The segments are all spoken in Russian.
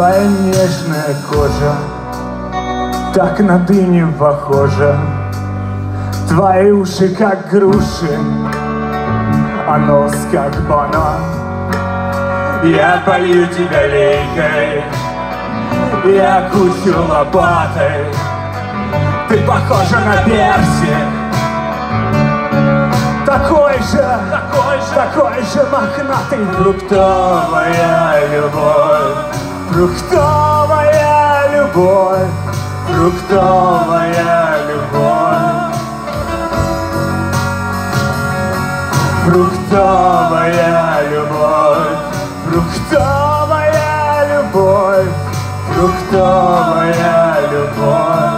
Твоя нежная кожа так на дыню похожа. Твои уши как груши, а нос как банан. Я полью тебя лейкой, я кучу лопатой. Ты похожа на персик, такой же мохнатый. Фруктовая любовь, фруктовая любовь, фруктовая любовь, фруктовая любовь, фруктовая любовь, фруктовая любовь.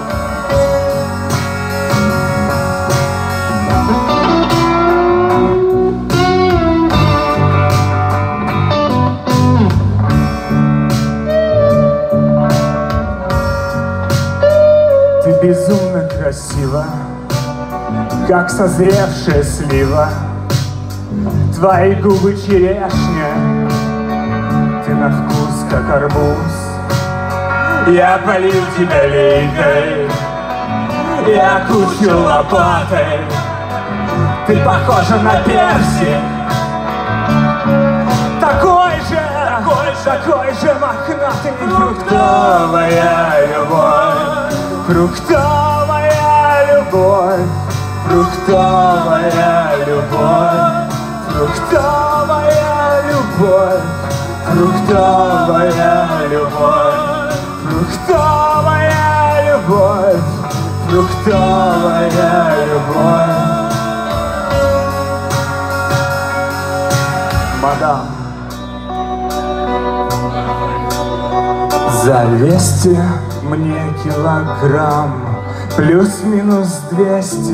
Ты безумно красива, как созревшая слива. Твои губы черешня, ты на вкус как арбуз. Я полью тебя лейкой, я кучу лопатой. Ты похожа на персик, такой же мохнатый. Фруктовая любовь, фруктовая любовь, фруктовая любовь, фруктовая любовь, фруктовая любовь, фруктовая любовь, фруктовая любовь. Мадам, завесьте мне килограмм, плюс-минус 200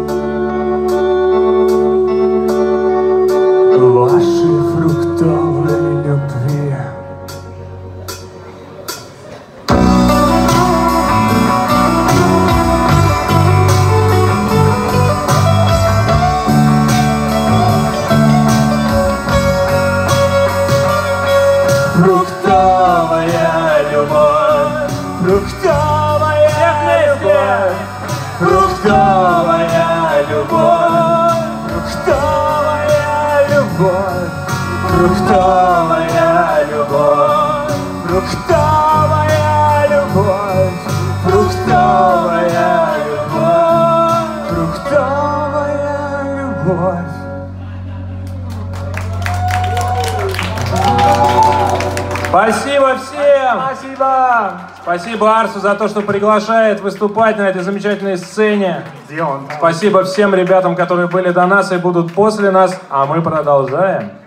вашей фруктовой любви. Фруктовая любовь, фруктовая любовь, фруктовая любовь, фруктовая любовь, фруктовая любовь, фруктовая любовь, фруктовая любовь, фруктовая любовь. Спасибо всем! Спасибо! Спасибо Арсу за то, что приглашает выступать на этой замечательной сцене. Спасибо всем ребятам, которые были до нас и будут после нас, а мы продолжаем.